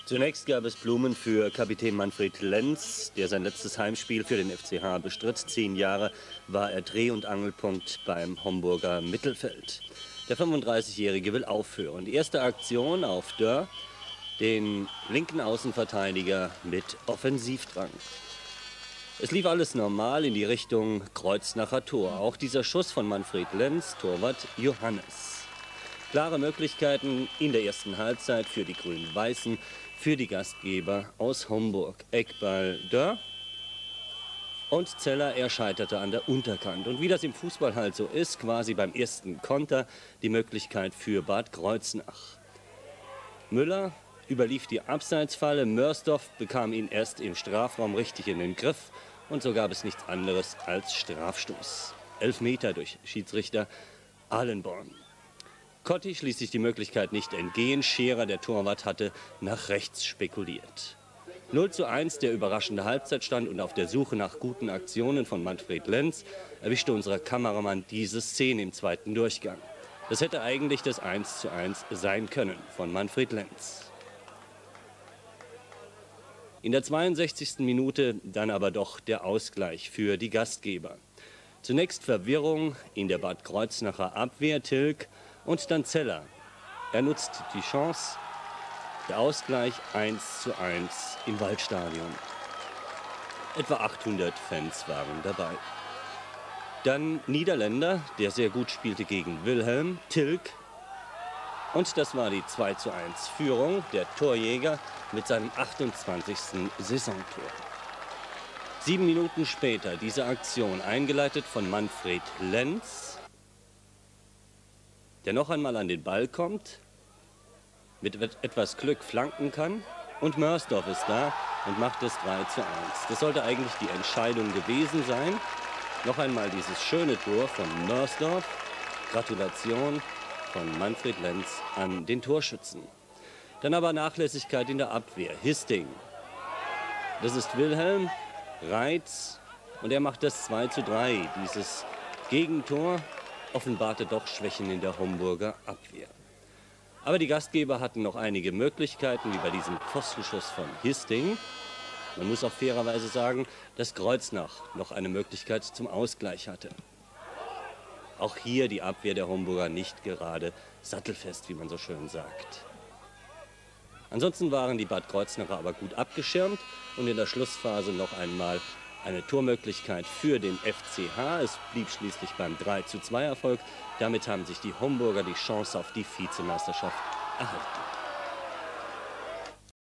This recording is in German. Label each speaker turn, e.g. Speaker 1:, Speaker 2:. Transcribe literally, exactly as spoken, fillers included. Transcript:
Speaker 1: Zunächst gab es Blumen für Kapitän Manfred Lenz, der sein letztes Heimspiel für den F C H bestritt. Zehn Jahre war er Dreh- und Angelpunkt beim Homburger Mittelfeld. Der fünfunddreißigjährige will aufhören. Die erste Aktion auf Dörr, den linken Außenverteidiger mit Offensivdrang. Es lief alles normal in die Richtung Kreuznacher Tor. Auch dieser Schuss von Manfred Lenz, Torwart Johannes. Klare Möglichkeiten in der ersten Halbzeit für die Grün-Weißen, für die Gastgeber aus Homburg. Eckball Dörr und Zeller, er scheiterte an der Unterkant. Und wie das im Fußball halt so ist, quasi beim ersten Konter die Möglichkeit für Bad Kreuznach. Müller überlief die Abseitsfalle, Mörsdorf bekam ihn erst im Strafraum richtig in den Griff und so gab es nichts anderes als Strafstoß. Elfmeter durch Schiedsrichter Ahlenborn. Kottich ließ sich die Möglichkeit nicht entgehen. Scherer, der Torwart, hatte nach rechts spekuliert. null zu eins der überraschende Halbzeitstand und auf der Suche nach guten Aktionen von Manfred Lenz erwischte unser Kameramann diese Szene im zweiten Durchgang. Das hätte eigentlich das eins zu eins sein können von Manfred Lenz. In der zweiundsechzigsten Minute dann aber doch der Ausgleich für die Gastgeber. Zunächst Verwirrung in der Bad Kreuznacher Abwehr, Tilg und dann Zeller. Er nutzt die Chance. Der Ausgleich eins zu eins im Waldstadion. Etwa achthundert Fans waren dabei. Dann Niederländer, der sehr gut spielte gegen Wilhelm, Tilg. Und das war die zwei zu eins Führung, der Torjäger mit seinem achtundzwanzigsten Saisontor. Sieben Minuten später diese Aktion, eingeleitet von Manfred Lenz, der noch einmal an den Ball kommt, mit etwas Glück flanken kann. Und Mörsdorf ist da und macht es drei zu eins. Das sollte eigentlich die Entscheidung gewesen sein. Noch einmal dieses schöne Tor von Mörsdorf. Gratulation von Manfred Lenz an den Torschützen. Dann aber Nachlässigkeit in der Abwehr. Histing. Das ist Wilhelm. Reitz. Und er macht das zwei zu drei. Dieses Gegentor offenbarte doch Schwächen in der Homburger Abwehr. Aber die Gastgeber hatten noch einige Möglichkeiten, wie bei diesem Pfostenschuss von Histing. Man muss auch fairerweise sagen, dass Kreuznach noch eine Möglichkeit zum Ausgleich hatte. Auch hier die Abwehr der Homburger nicht gerade sattelfest, wie man so schön sagt. Ansonsten waren die Bad Kreuznacher aber gut abgeschirmt und in der Schlussphase noch einmal eine Tormöglichkeit für den F C H. Es blieb schließlich beim drei zu zwei Erfolg. Damit haben sich die Homburger die Chance auf die Vizemeisterschaft erhalten.